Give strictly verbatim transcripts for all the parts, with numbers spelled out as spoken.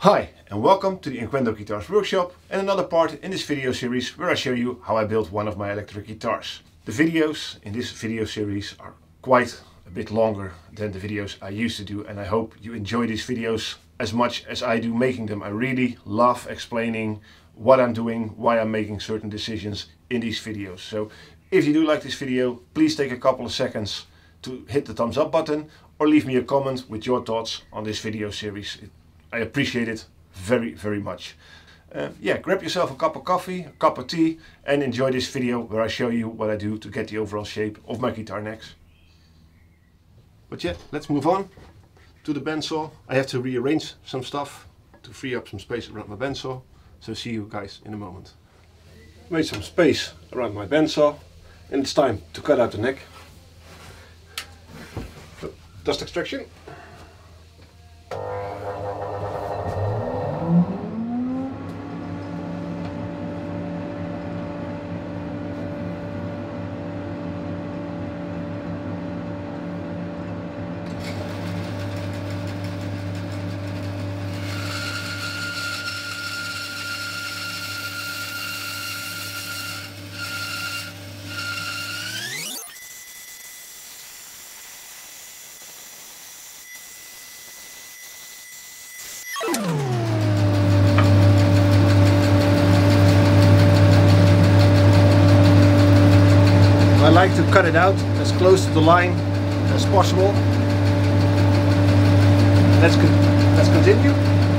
Hi and welcome to the Inquendo Guitars workshop and another part in this video series where I show you how I built one of my electric guitars. The videos in this video series are quite a bit longer than the videos I used to do, and I hope you enjoy these videos as much as I do making them. I really love explaining what I'm doing, why I'm making certain decisions in these videos. So if you do like this video, please take a couple of seconds to hit the thumbs up button or leave me a comment with your thoughts on this video series. It, I appreciate it very, very much. Uh, yeah, grab yourself a cup of coffee, a cup of tea, and enjoy this video where I show you what I do to get the overall shape of my guitar necks. But yeah, let's move on to the bandsaw. I have to rearrange some stuff to free up some space around my bandsaw. So see you guys in a moment. Made some space around my bandsaw and it's time to cut out the neck. So, dust extraction. I like to cut it out as close to the line as possible. Let's, con let's continue.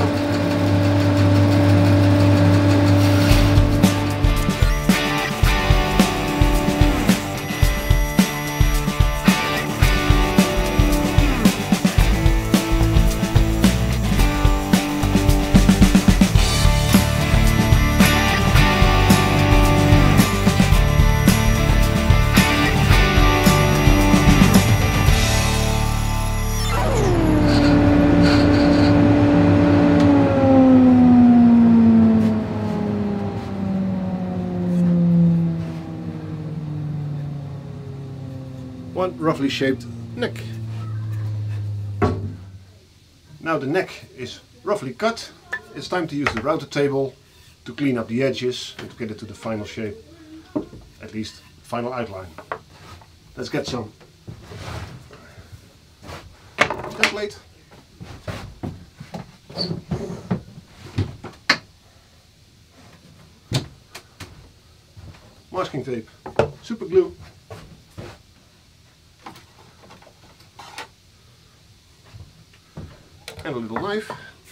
One roughly shaped neck. Now the neck is roughly cut. It's time to use the router table to clean up the edges and to get it to the final shape, at least final outline. Let's get some template. Masking tape, super glue. And a little knife.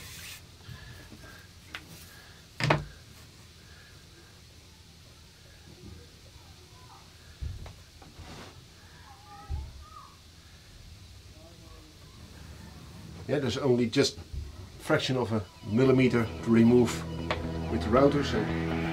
Yeah, there's only just a fraction of a millimeter to remove with the router, so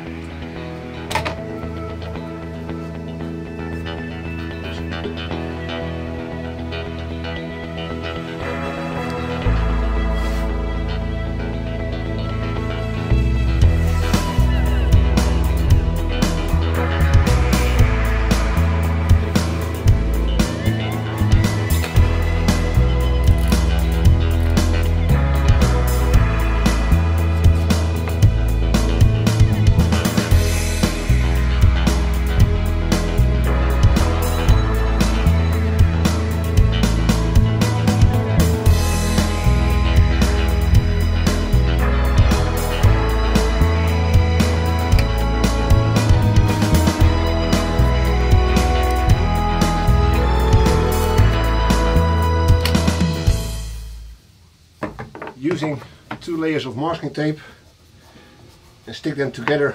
using two layers of masking tape and stick them together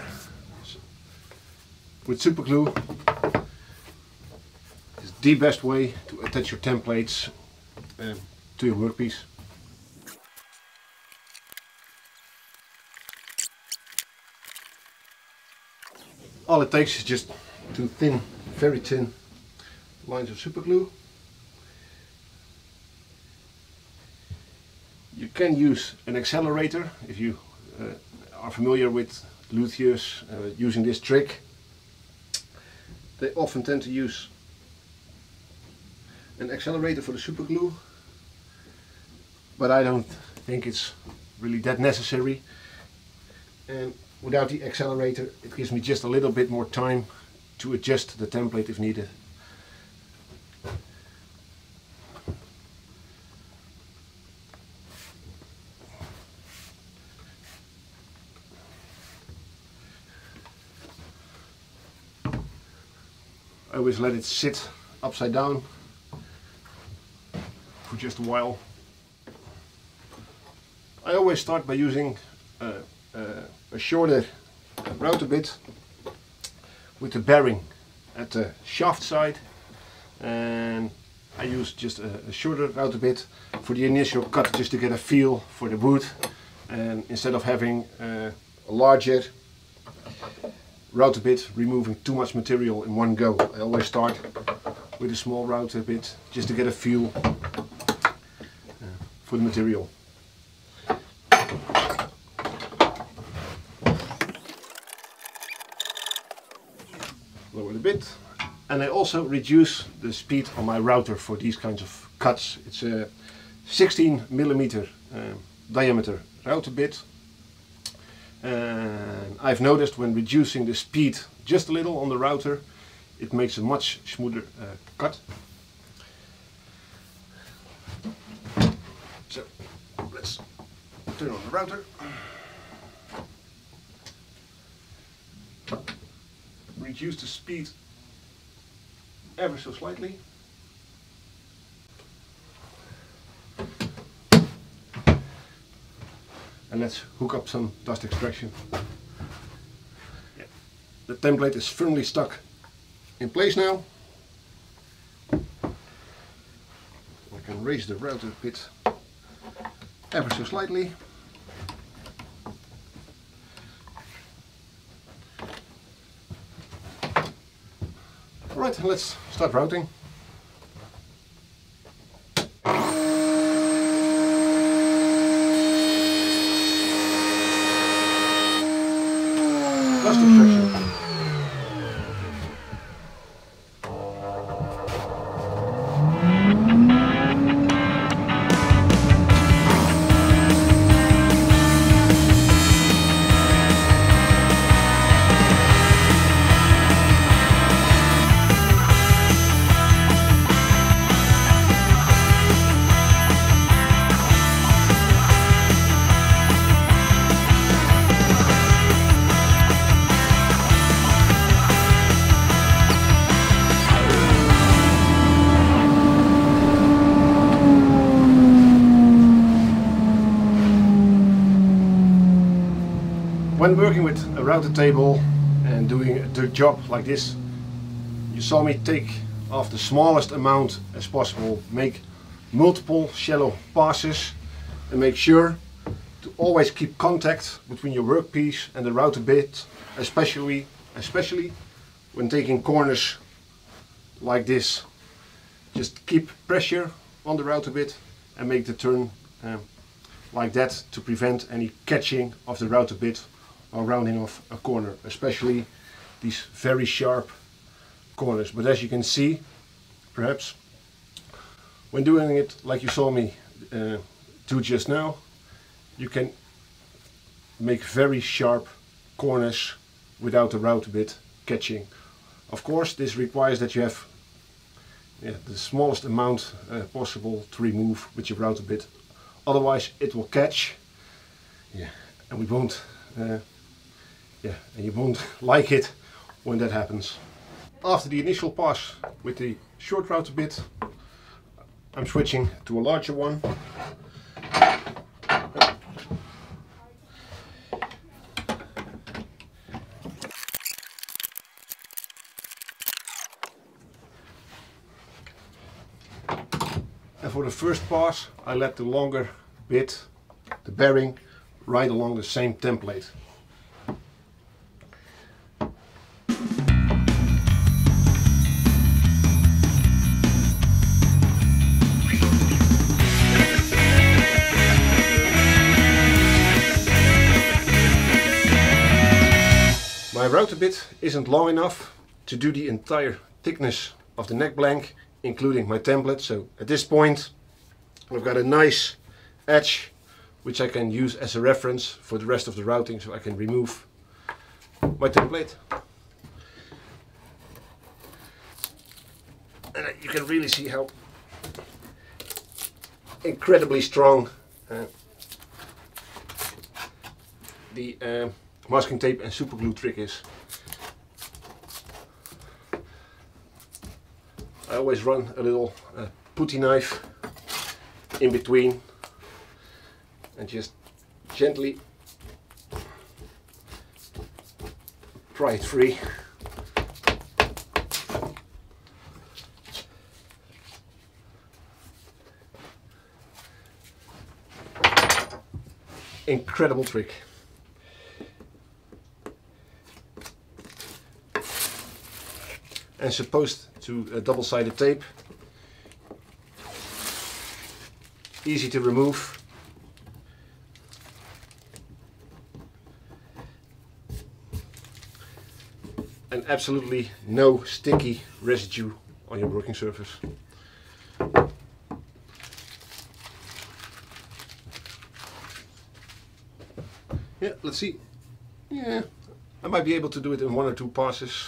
with super glue is the best way to attach your templates uh, to your workpiece. All it takes is just two thin, very thin lines of super glue. You can use an accelerator if you uh, are familiar with luthiers uh, using this trick. They often tend to use an accelerator for the super glue, but I don't think it's really that necessary. And without the accelerator, it gives me just a little bit more time to adjust the template if needed. I always let it sit upside down for just a while. I always start by using uh, uh, a shorter router bit with the bearing at the shaft side, and I use just a, a shorter router bit for the initial cut, just to get a feel for the wood, and instead of having uh, a larger router bit removing too much material in one go, I always start with a small router bit just to get a feel uh, for the material. Lower the bit, and I also reduce the speed on my router for these kinds of cuts. It's a sixteen millimeter uh, diameter router bit, and I've noticed when reducing the speed just a little on the router, it makes a much smoother uh, cut. So let's turn on the router. Reduce the speed ever so slightly. And let's hook up some dust extraction. Yeah. The template is firmly stuck in place now. I can raise the router a bit ever so slightly. Alright, let's start routing. Dust extraction. When working with a router table and doing a job like this, you saw me take off the smallest amount as possible, make multiple shallow passes, and make sure to always keep contact between your workpiece and the router bit, especially especially when taking corners like this. Just keep pressure on the router bit and make the turn um, like that to prevent any catching of the router bit or rounding off a corner, especially these very sharp corners. But as you can see, perhaps, when doing it like you saw me uh, do just now, you can make very sharp corners without the router bit catching. Of course, this requires that you have yeah, the smallest amount uh, possible to remove with your router bit. Otherwise it will catch, yeah, and we won't uh, Yeah, and you won't like it when that happens. After the initial pass with the short router bit, I'm switching to a larger one. And for the first pass, I let the longer bit, the bearing, ride along the same template. My router bit isn't long enough to do the entire thickness of the neck blank, including my template. So at this point I've got a nice edge which I can use as a reference for the rest of the routing, so I can remove my template. And you can really see how incredibly strong uh, the uh, masking tape and super glue trick is. I always run a little uh, putty knife in between and just gently pry it free. Incredible trick. And supposed to a double-sided tape. Easy to remove. And absolutely no sticky residue on your working surface. Yeah, let's see. Yeah, I might be able to do it in one or two passes.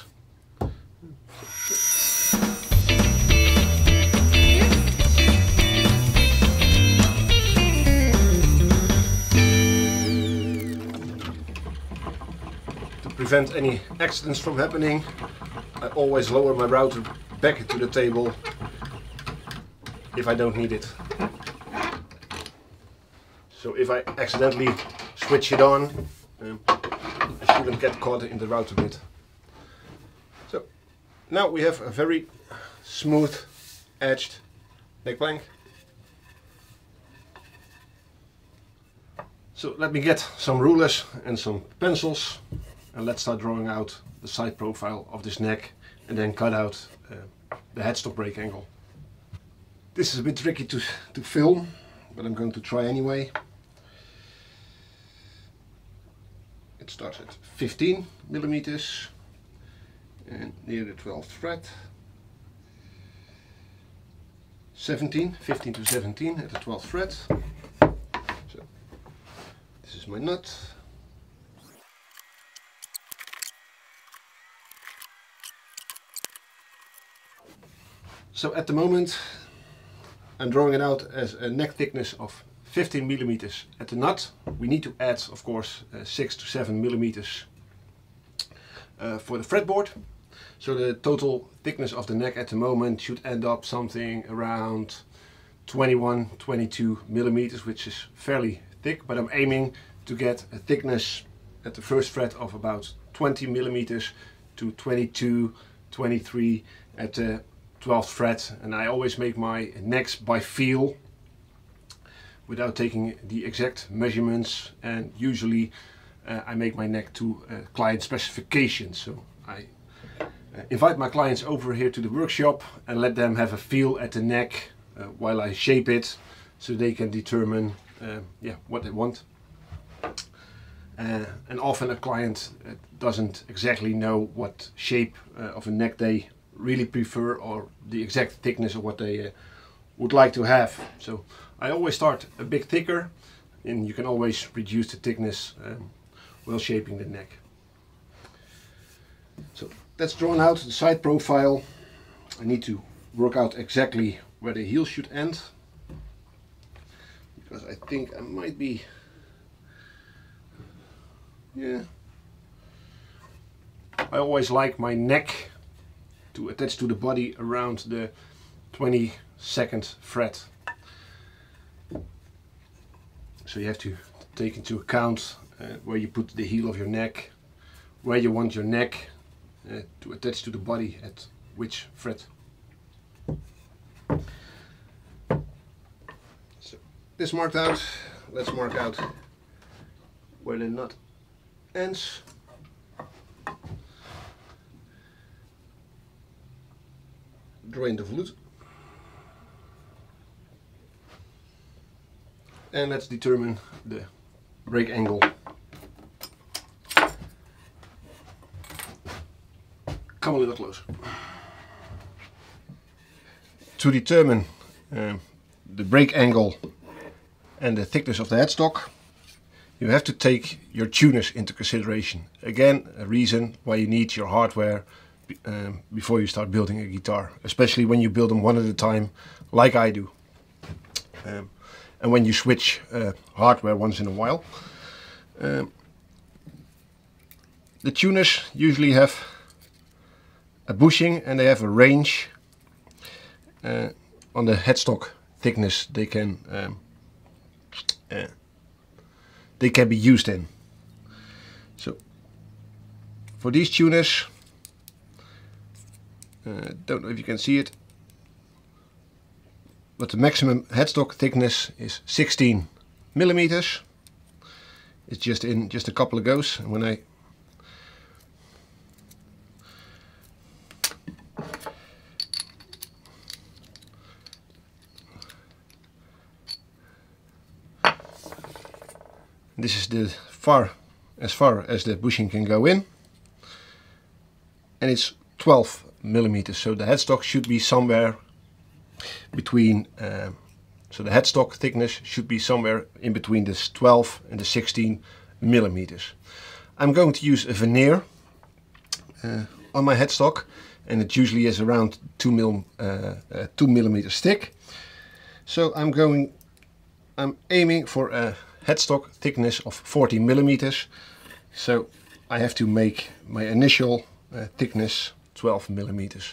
To prevent any accidents from happening, I always lower my router back into the table if I don't need it. So if I accidentally switch it on, um, I shouldn't get caught in the router bit. So now we have a very smooth edged neck plank. So let me get some rulers and some pencils and let's start drawing out the side profile of this neck and then cut out uh, the headstock break angle. This is a bit tricky to, to film, but I'm going to try anyway. It starts at fifteen millimeters and near the twelfth thread. seventeen, fifteen to seventeen at the twelfth thread. So this is my nut. So at the moment I'm drawing it out as a neck thickness of fifteen millimeters at the nut. We need to add, of course, uh, six to seven millimeters uh, for the fretboard. So the total thickness of the neck at the moment should end up something around twenty-one, twenty-two millimeters, which is fairly thick, but I'm aiming to get a thickness at the first fret of about twenty millimeters to twenty-two, twenty-three at the twelfth fret, and I always make my necks by feel without taking the exact measurements, and usually uh, I make my neck to uh, client specifications. So I uh, invite my clients over here to the workshop and let them have a feel at the neck uh, while I shape it, so they can determine uh, yeah, what they want. Uh, and often a client uh, doesn't exactly know what shape uh, of a neck they really prefer or the exact thickness of what they uh, would like to have. So I always start a bit thicker, and you can always reduce the thickness um, while shaping the neck. So that's drawn out, the side profile. I need to work out exactly where the heel should end, because I think I might be, yeah, I always like my neck to attach to the body around the twenty-second fret. So you have to take into account uh, where you put the heel of your neck, where you want your neck uh, to attach to the body at which fret. So this marked out, let's mark out where the nut ends. Drain the volute. And let's determine the break angle. Come a little closer. To determine uh, the break angle and the thickness of the headstock, you have to take your tuners into consideration. Again, a reason why you need your hardware um, before you start building a guitar, especially when you build them one at a time, like I do. Um, and when you switch uh, hardware once in a while. Um, the tuners usually have a bushing and they have a range uh, on the headstock thickness they can um, uh, they can be used in. So for these tuners, uh, don't know if you can see it, but the maximum headstock thickness is sixteen millimeters. It's just in just a couple of goes, and when I this is the far as far as the bushing can go in, and it's twelve millimeters, so the headstock should be somewhere between uh, so the headstock thickness should be somewhere in between this twelve and the sixteen millimeters. I'm going to use a veneer uh, on my headstock, and it usually is around two mil uh, uh, two millimeters thick. So I'm going I'm aiming for a headstock thickness of forty millimeters, so I have to make my initial uh, thickness twelve millimeters.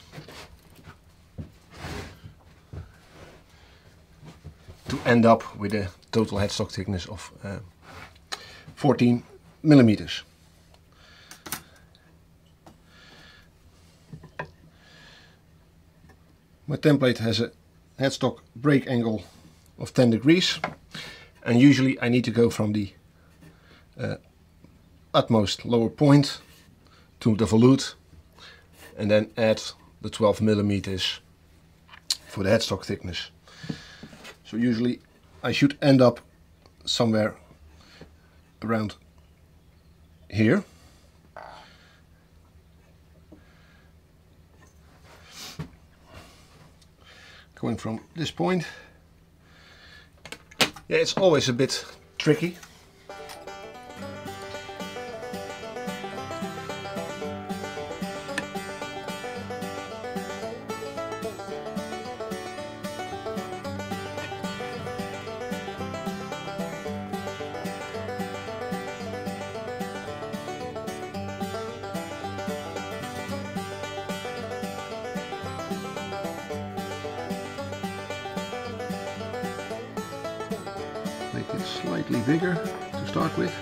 To end up with a total headstock thickness of uh, fourteen millimeters. My template has a headstock break angle of ten degrees. And usually I need to go from the uh, utmost lower point to the volute and then add the twelve millimeters for the headstock thickness. So usually I should end up somewhere around here. Going from this point. Yeah, it's always a bit tricky. Make it slightly bigger to start with.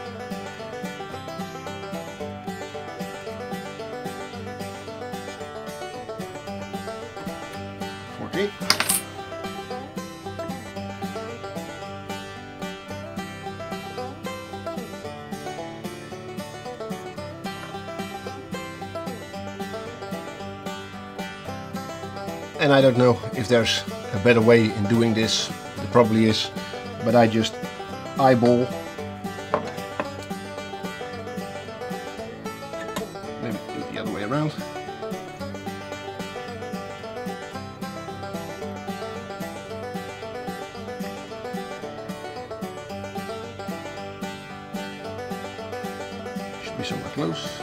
forty. And I don't know if there's a better way in doing this. There probably is, but I just eyeball. Maybe do it the other way around. Should be somewhere close.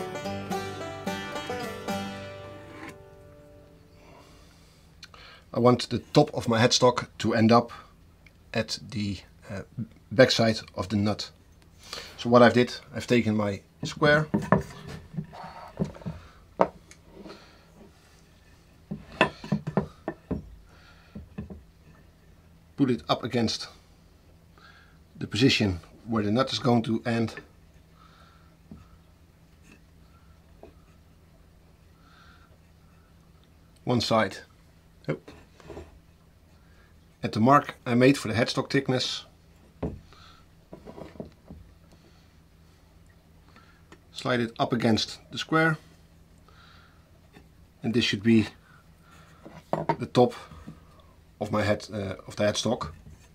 I want the top of my headstock to end up at the uh, backside of the nut. So what I've did, I've taken my square, put it up against the position where the nut is going to end, one side. Oh. At the mark I made for the headstock thickness, slide it up against the square, and this should be the top of my head uh, of the headstock.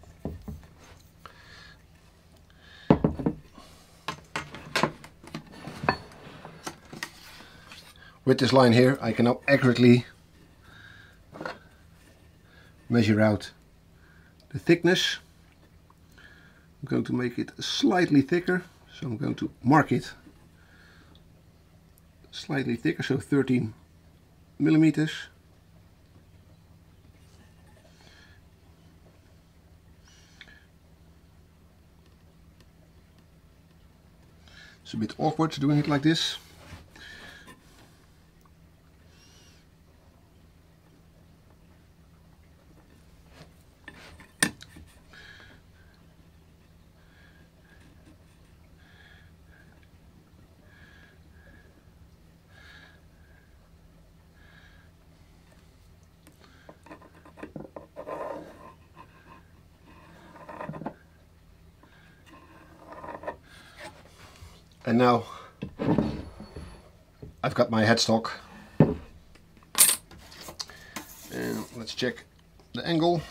With this line here I can now accurately measure out the thickness. I'm going to make it slightly thicker, so I'm going to mark it slightly thicker, so thirteen millimeters. It's a bit awkward doing it like this. And now I've got my headstock, and let's check the angle,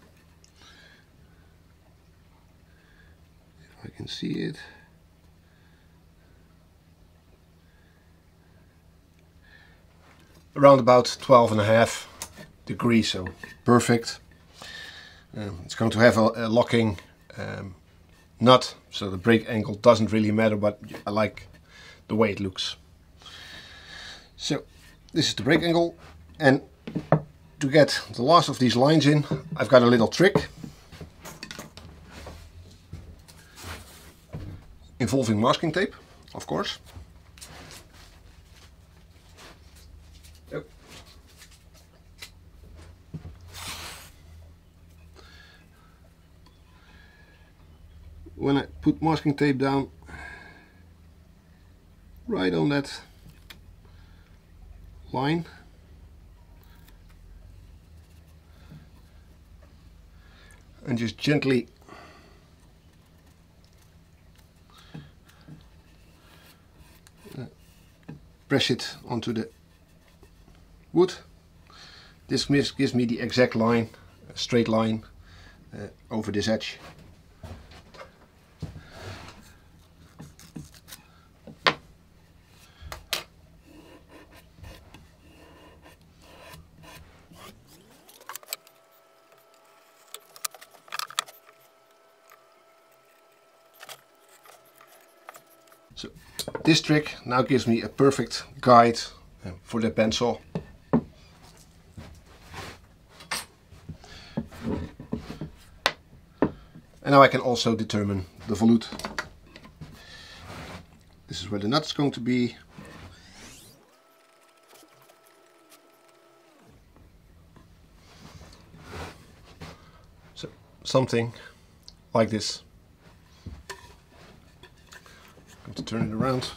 if I can see it. Around about twelve and a half degrees, so perfect. Um, it's going to have a, a locking um, nut, so the break angle doesn't really matter, but I like the way it looks. So this is the break angle, and to get the last of these lines in, I've got a little trick involving masking tape, of course. Yep. When I put masking tape down right on that line, and just gently press it onto the wood. This gives me the exact line, a straight line uh, over this edge. So this trick now gives me a perfect guide uh, for the bandsaw. And now I can also determine the volute. This is where the nut's going to be. So something like this. To turn it around.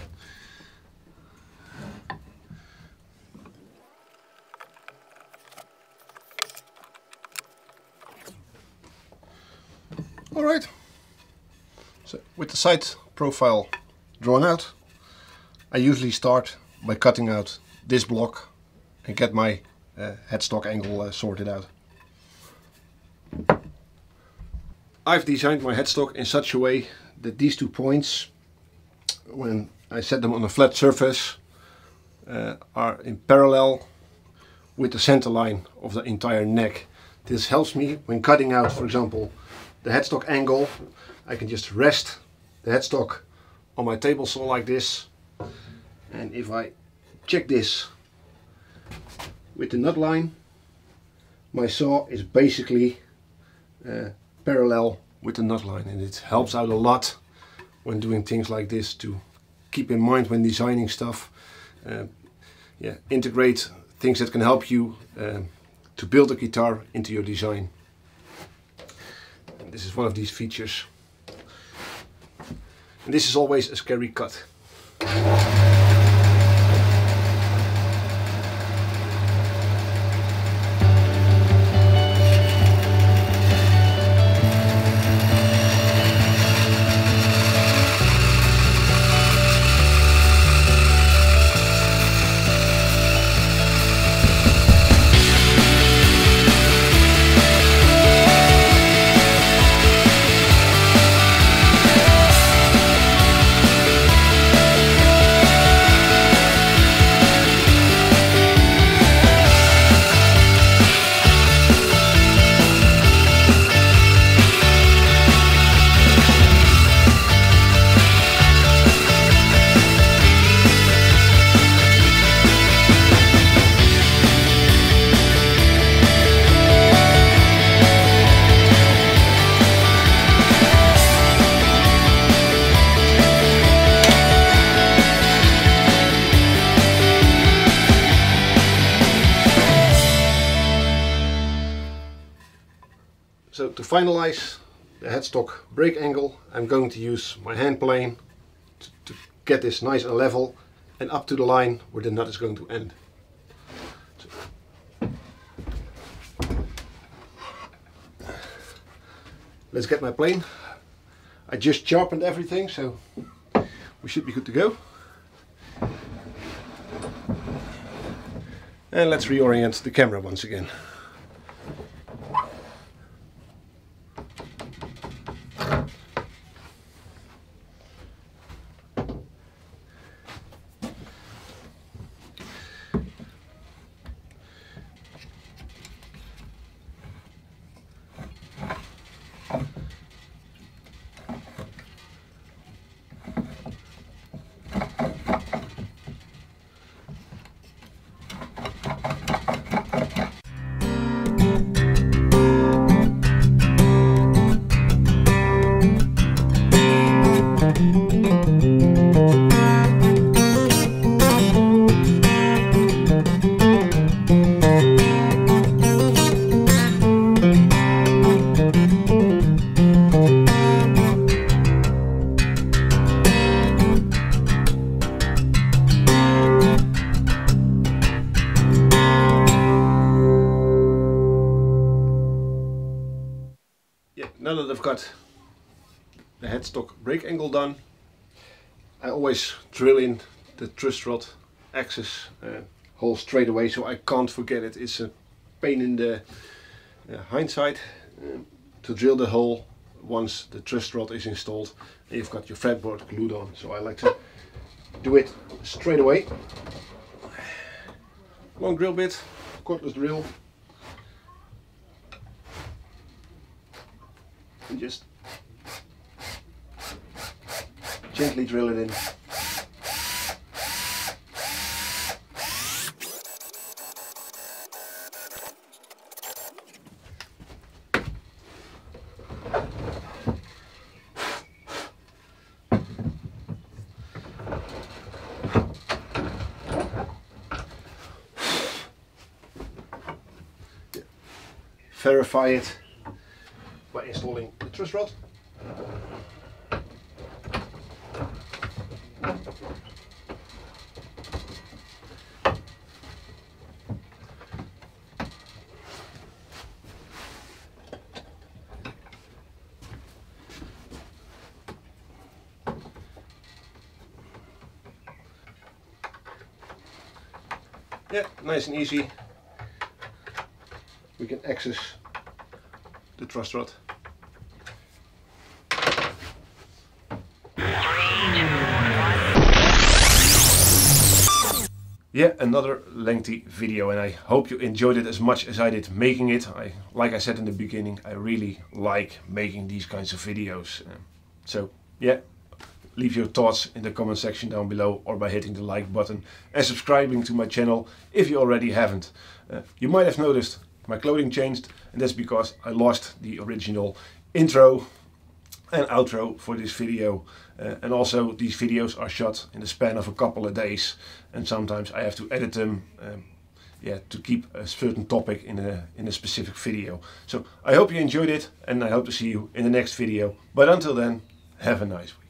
All right. So with the side profile drawn out, I usually start by cutting out this block and get my uh, headstock angle uh, sorted out. I've designed my headstock in such a way that these two points, when I set them on a flat surface, uh, are in parallel with the center line of the entire neck. This helps me when cutting out, for example, the headstock angle. I can just rest the headstock on my table saw like this, and if I check this with the nut line, my saw is basically uh, parallel with the nut line, and it helps out a lot when doing things like this to keep in mind when designing stuff. Uh, yeah, integrate things that can help you uh, to build a guitar into your design. And this is one of these features. And this is always a scary cut. finalize the headstock brake angle, I'm going to use my hand plane to, to get this nice and level and up to the line where the nut is going to end. So, let's get my plane. I just sharpened everything, so we should be good to go. And let's reorient the camera once again. Now that I've got the headstock brake angle done, I always drill in the thrust rod axis uh, hole straight away, so I can't forget it. It's a pain in the uh, hindsight uh, to drill the hole once the thrust rod is installed and you've got your fretboard glued on. So I like to do it straight away. Long drill bit, cordless drill. And just gently drill it in. Verify it by installing the thrust rod. Yeah, nice and easy. We can access the thrust rod. Yeah, another lengthy video, and I hope you enjoyed it as much as I did making it. I, like I said in the beginning, I really like making these kinds of videos. Um, so yeah, leave your thoughts in the comment section down below or by hitting the like button and subscribing to my channel if you already haven't. Uh, you might have noticed my clothing changed, and that's because I lost the original intro and outro for this video, uh, and also these videos are shot in the span of a couple of days, and sometimes I have to edit them um, yeah, to keep a certain topic in a, in a specific video. So I hope you enjoyed it, and I hope to see you in the next video, but until then, have a nice week.